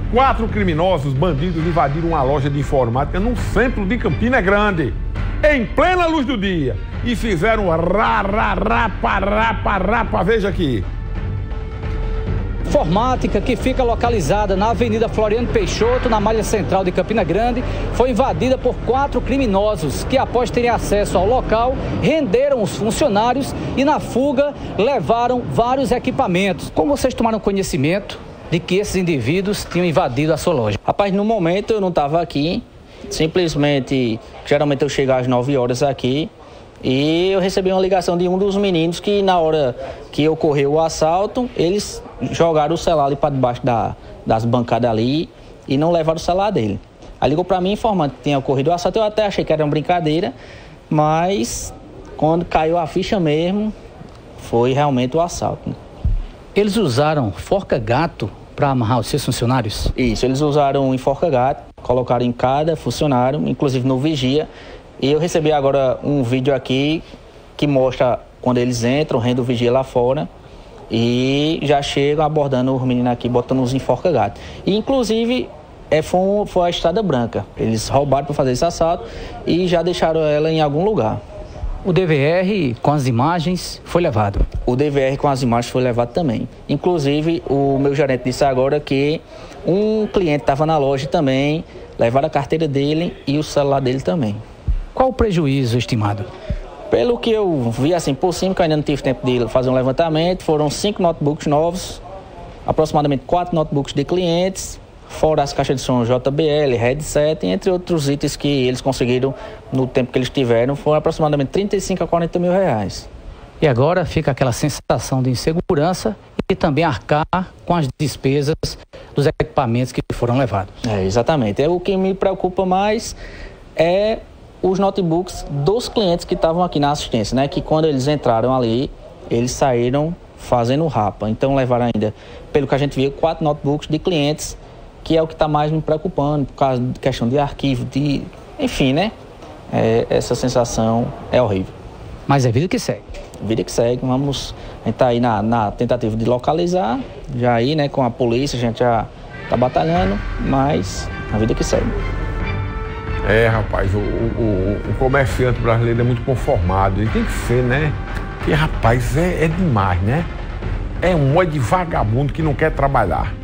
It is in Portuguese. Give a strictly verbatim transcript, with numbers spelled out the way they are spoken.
Quatro criminosos bandidos invadiram uma loja de informática no centro de Campina Grande, em plena luz do dia, e fizeram rá, rá, rapa, rapa, rapa. Veja aqui. Informática, que fica localizada na Avenida Floriano Peixoto, na malha central de Campina Grande, foi invadida por quatro criminosos que, após terem acesso ao local, renderam os funcionários e, na fuga, levaram vários equipamentos. Como vocês tomaram conhecimento de que esses indivíduos tinham invadido a sua loja? Rapaz, no momento eu não estava aqui, simplesmente, geralmente eu chego às nove horas aqui, e eu recebi uma ligação de um dos meninos que, na hora que ocorreu o assalto, eles jogaram o celular ali para debaixo da, das bancadas ali e não levaram o celular dele. Aí ligou para mim informando que tinha ocorrido o assalto. Eu até achei que era uma brincadeira, mas quando caiu a ficha mesmo, foi realmente o assalto. Eles usaram forca-gato para amarrar os seus funcionários? Isso, eles usaram um enforca-gato, colocaram em cada funcionário, inclusive no vigia. E eu recebi agora um vídeo aqui que mostra quando eles entram, rendem o vigia lá fora e já chegam abordando os meninos aqui, botando os enforca-gato. E inclusive é, foi, um, foi a Estrada Branca. Eles roubaram para fazer esse assalto e já deixaram ela em algum lugar. O D V R com as imagens foi levado? O D V R com as imagens foi levado também. Inclusive o meu gerente disse agora que um cliente estava na loja também, levaram a carteira dele e o celular dele também. Qual o prejuízo estimado? Pelo que eu vi assim por cima, que eu ainda não tive tempo de fazer um levantamento, foram cinco notebooks novos, aproximadamente quatro notebooks de clientes, fora as caixas de som J B L, headset, entre outros itens que eles conseguiram no tempo que eles tiveram, foram aproximadamente trinta e cinco a quarenta mil reais. E agora fica aquela sensação de insegurança e também arcar com as despesas dos equipamentos que foram levados. É, exatamente. É, o que me preocupa mais é os notebooks dos clientes que estavam aqui na assistência, né? Que quando eles entraram ali, eles saíram fazendo rapa. Então levaram ainda, pelo que a gente viu, quatro notebooks de clientes, que é o que está mais me preocupando, por causa de questão de arquivo, de... enfim, né? É, essa sensação é horrível. Mas é vida que segue. Vida que segue. Vamos... A gente está aí na, na tentativa de localizar, já aí, né? Com a polícia, a gente já está batalhando, mas a vida que segue. É, rapaz, o, o, o comerciante brasileiro é muito conformado. E tem que ser, né? Porque, rapaz, é, é demais, né? É um monte de vagabundo que não quer trabalhar.